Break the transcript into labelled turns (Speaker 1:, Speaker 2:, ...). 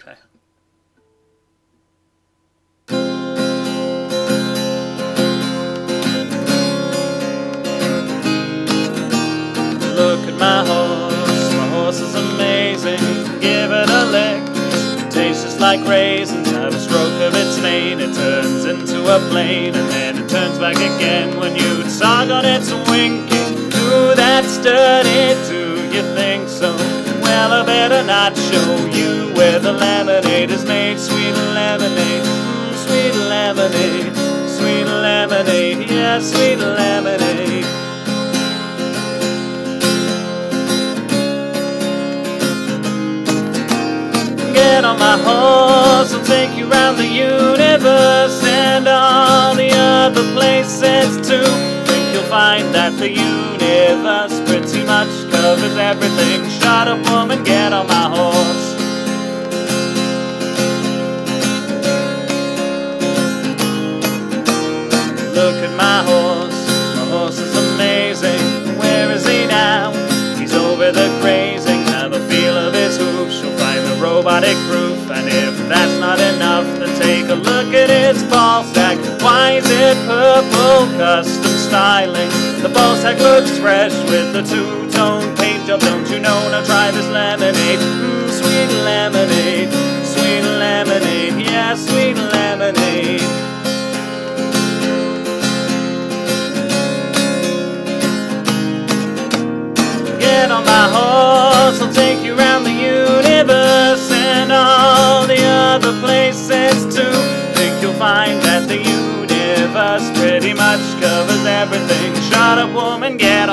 Speaker 1: Okay. Look at my horse is amazing. Give it a lick, it tastes just like raisins. At a stroke of its mane, it turns into a plane, and then it turns back again when you tug on its winking. Ooh, that's sturdy, do you think so? Well, I better not show you where the lemonade is made. Sweet lemonade, sweet lemonade, sweet lemonade, yeah, sweet lemonade. Get on my horse, I'll take you round the universe and all the other places too. Think you'll find that the universe pretty much covers everything. Shut up, woman, get on my horse. Look at my horse is amazing. Where is he now? He's over the grazing. Now the feel of his hooves, you'll find the robotic roof. And if that's not enough, then take a look at his ball sack. Why is it purple? Custom styling. The ball sack looks fresh with the two-tone paint job. Don't you know? Now try this lemonade. Sweet lemonade, sweet lemonade, yeah, sweet lemonade. Get on my horse, I'll take you round the universe and all the other places too. Think you'll find that the universe pretty much covers everything. Shut up, woman, get